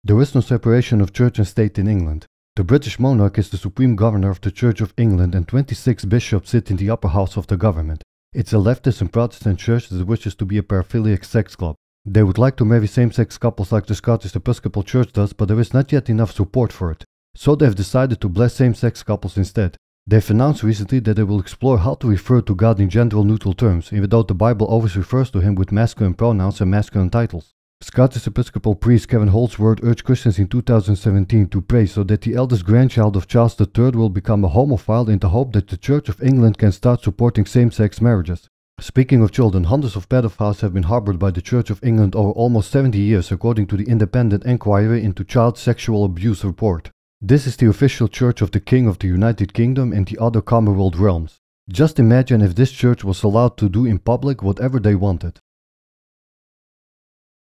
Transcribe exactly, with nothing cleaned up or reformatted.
There is no separation of church and state in England. The British monarch is the supreme governor of the Church of England, and twenty-six bishops sit in the upper house of the government. It's a leftist and Protestant church that wishes to be a paraphiliac sex club. They would like to marry same-sex couples like the Scottish Episcopal Church does, but there is not yet enough support for it. So they've decided to bless same-sex couples instead. They've announced recently that they will explore how to refer to God in gender-neutral terms, even though the Bible always refers to him with masculine pronouns and masculine titles. Scottish Episcopal priest Kevin Holdsworth urged Christians in two thousand seventeen to pray so that the eldest grandchild of Charles the third will become a homophile in the hope that the Church of England can start supporting same-sex marriages. Speaking of children, hundreds of pedophiles have been harbored by the Church of England over almost seventy years, according to the Independent Inquiry into Child Sexual Abuse report. This is the official church of the King of the United Kingdom and the other Commonwealth realms. Just imagine if this church was allowed to do in public whatever they wanted.